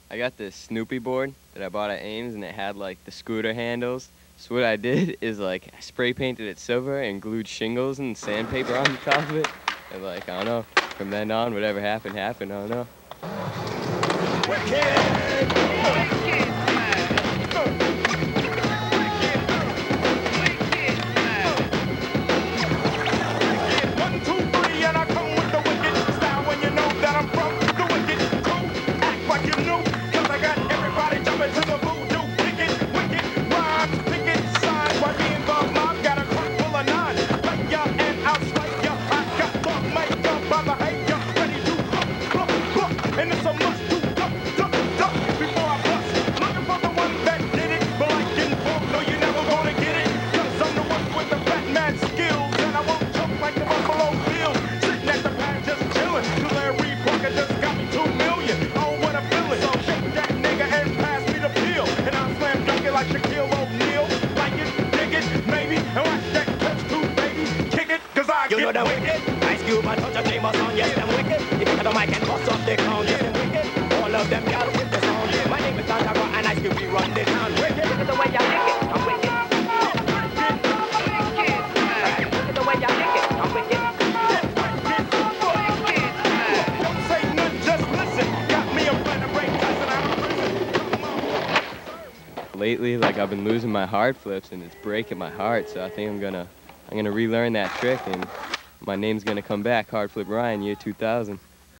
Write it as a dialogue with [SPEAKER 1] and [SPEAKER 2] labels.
[SPEAKER 1] I got this Snoopy board that I bought at Ames, and it had like the scooter handles. So what I did is like I spray painted it silver and glued shingles and sandpaper on the top of it. And like, I don't know, from then on, whatever happened, happened, I don't know.
[SPEAKER 2] You know the wicked, Ice Cube and Touch of James on, yes, them wicked. If you got the mic and bust up the crown, yes, them wicked. All of them y'all with the sound. My name is Santa and Ice Cube, we run the town. Wicked, look at the way y'all lick it, I'm wicked. Look at the way y'all lick it, I'm wicked. Don't say nothing, just listen. Got me a plan to break
[SPEAKER 1] Lately, like I've been losing my hard flips and it's breaking my heart, so I think I'm gonna relearn that trick and my name's gonna come back, Hard Flip Ryan, year 2000.